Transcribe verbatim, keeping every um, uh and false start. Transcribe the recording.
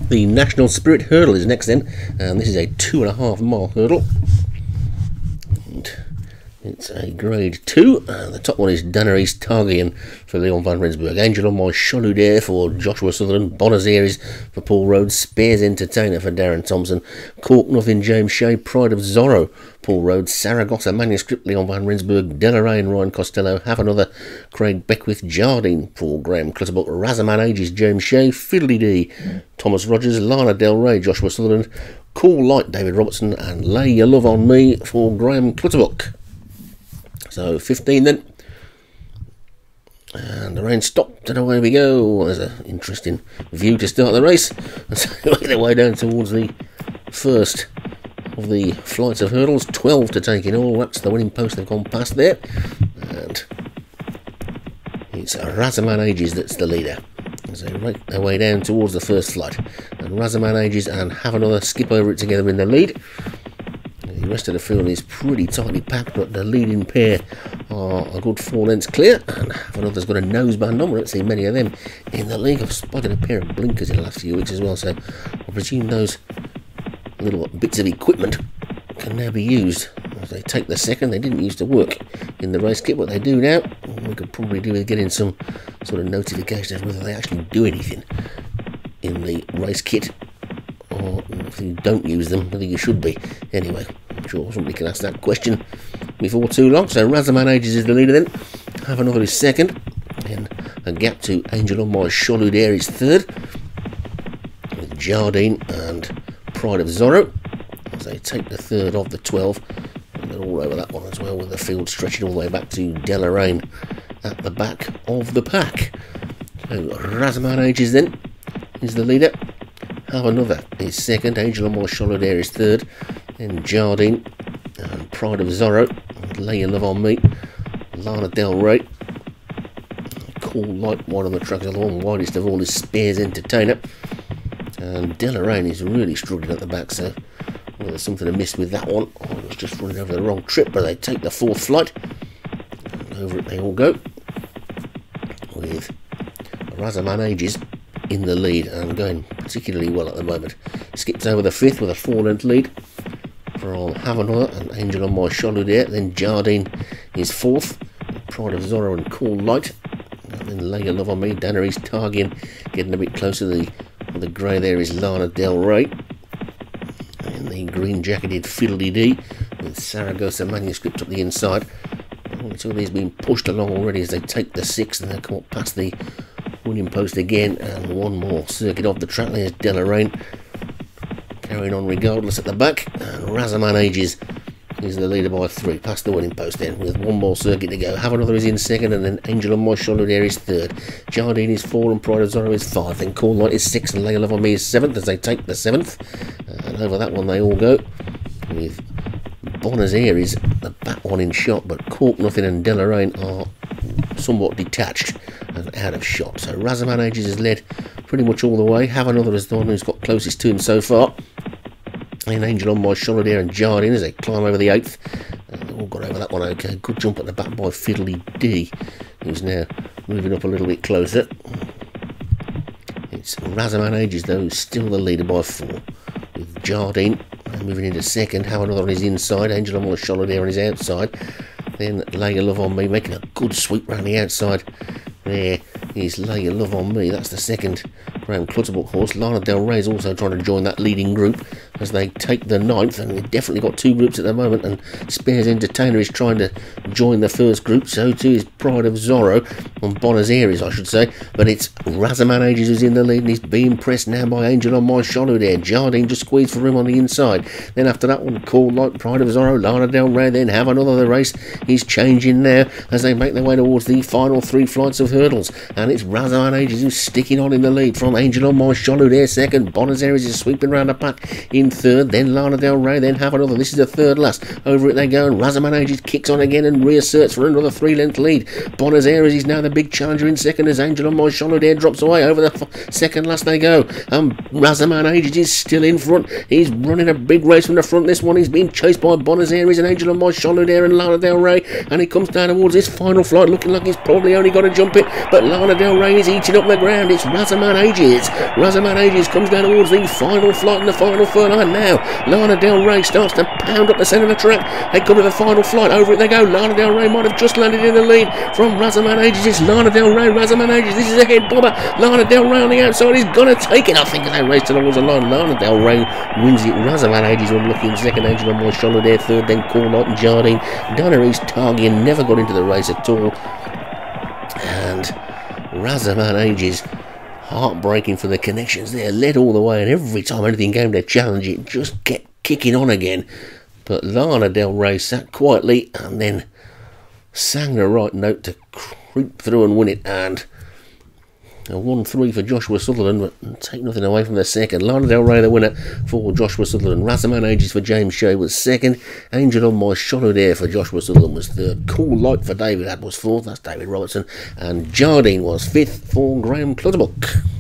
The National Spirit Hurdle is next then, and this is a two and a half mile hurdle. And it's a grade two, and the top one is Daenerys Targaryen for Leon van Rensburg, Angel on My Choludaire for Joshua Sutherland, Buenos Aires for Paul Rhodes, Spears Entertainer for Darren Thompson, Cork Nothing James Shea, Pride of Zorro Paul Rhodes, Saragossa Manuscript Leon van Rensburg, Delarraine Ryan Costello, Have Another Craig Beckwith, Jardine Paul Graham Clutterbuck, Razaman Ages James Shea, Fiddly D Thomas Rogers, Lana Del Rey Joshua Sutherland, Cool Light David Robertson, and Lay Your Love on Me for Graham Clutterbuck. So fifteen then, and the rain stopped and away we go. There's an interesting view to start the race. So make their way down towards the first of the flights of hurdles, twelve to take in all. That's the winning post they've gone past there, and it's Razaman Ages that's the leader. As they make their way down towards the first flight, and Razaman Ages and Have Another skip over it together in the lead. The rest of the field is pretty tightly packed, but the leading pair are a good four lengths clear, and Have Another's got a noseband on. I don't see many of them in the league. I've spotted a pair of blinkers in the last few weeks as well, so I presume those little bits of equipment can now be used. As they take the second, they didn't used to work in the race kit, but they do now. We could probably do with getting some sort of notification as whether they actually do anything in the race kit, or if you don't use them, I think you should be. Anyway, I'm sure somebody can ask that question before too long. So Razaman Ages is the leader then, Have Another is second, and a gap to Angel on My Choludaire is third, with Jardine and Pride of Zorro as they take the third of the twelve, and they're all over that one as well, with the field stretching all the way back to Delarraine at the back of the pack. So Razaman Ages then is the leader, Have Another is second, Angel on My Choludaire is third, then Jardine and Pride of Zorro, and Lay Your Love on Me, Lana Del Rey, Cool Light, one on the trucks, the one widest of all is Spears Entertainer, and Delarraine is really struggling at the back, so well, there's something amiss with that one. Oh, it was just running over the wrong trip, but they take the fourth flight, and over it they all go, with Razaman Ages in the lead and going particularly well at the moment. Skips over the fifth with a four length lead from Have Another and Angel on My Choludaire. Then Jardine is fourth, Pride of Zorro and Cool Light, and then Lay Your Love on Me, Daenerys Targaryen getting a bit closer. The the grey there is Lana Del Rey, and the green jacketed Fiddly D with Saragossa Manuscript up the inside. Two of these being pushed along already as they take the sixth, and they come up past the winning post again, and one more circuit of the track. There's Delarraine carrying on regardless at the back, and Razaman Ages is the leader by three past the winning post then, with one more circuit to go. Have Another is in second, and then Angel on My Choludaire is third, Jardine is four and Pride of Zorro is five, then Cool Light is six and Lay Your Love on Me is seventh as they take the seventh, and over that one they all go, with Buenos Aires the back one in shot, but Cork Nothing and Delarraine are somewhat detached and out of shot. So Razaman Ages has led pretty much all the way. Have Another is the one who's got closest to him so far, and Angel on My Choludaire and Jardine as they climb over the eighth. And they've all got over that one okay. Good jump at the back by Fiddly D, who's now moving up a little bit closer. It's Razaman Ages though who's still the leader by four, with Jardine moving into second. Have Another on his inside, Angel on My Choludaire on his outside. Then Lay Your Love on Me making a good sweep round the outside. There is Lay Your Love on Me, that's the second Graham Clutterbuck horse. Lana Del Rey is also trying to join that leading group as they take the ninth, and they've definitely got two groups at the moment, and Spears Entertainer is trying to join the first group, so too is Pride of Zorro, on Buenos Aires I should say, but it's Razaman Ages who's in the lead, and he's being pressed now by Angel on My Choludaire. Jardine just squeezed for him on the inside, then after that one Cool Light, Pride of Zorro, Lana Del Rey, then Have Another. The race is changing now as they make their way towards the final three flights of hurdles, and it's Razaman Ages who's sticking on in the lead from Angel on My Choludaire second. Buenos Aires is sweeping round the pack in third, then Lana Del Rey, then Have Another. This is the third last. Over it they go, and Razaman Ages kicks on again and reasserts for another three length lead. Buenos Aires is now the big challenger in second as Angel on My Choludaire drops away. Over the second last they go, and Razaman Ages is still in front. He's running a big race from the front. This one he's being chased by Buenos Aires and Angel on My Choludaire and Lana Del Rey, and he comes down towards his final flight looking like he's probably only got to jump it, but Lana Del Rey is eating up the ground. It's Razaman Ages Ages. Razaman Ages comes down towards the final flight and the final furlong. Now, Lana Del Rey starts to pound up the centre of the track. They come to the final flight. Over it they go. Lana Del Rey might have just landed in the lead from Razaman Ages. It's Lana Del Rey, Razaman Ages. This is a head bobber. Lana Del Rey on the outside. He's going to take it. I think as they race towards the line, Lana Del Rey wins it. Razaman Ages will look in second. Angel on my shoulder there. Third, then Cool Light and Jardine. Donna East Targian never got into the race at all. And Razaman Ages, heartbreaking for the connections there, led all the way, and every time anything came to challenge it, just kept kicking on again. But Lana Del Rey sat quietly and then sang the right note to creep through and win it, and a one three for Joshua Sutherland, but take nothing away from the second. Lana Del Rey the winner for Joshua Sutherland. Razaman Ages for James Shea was second. Angel on My Shoulder there for Joshua Sutherland was third. Cool Light for David Had was fourth, that's David Robertson. And Jardine was fifth for Graham Clutterbuck.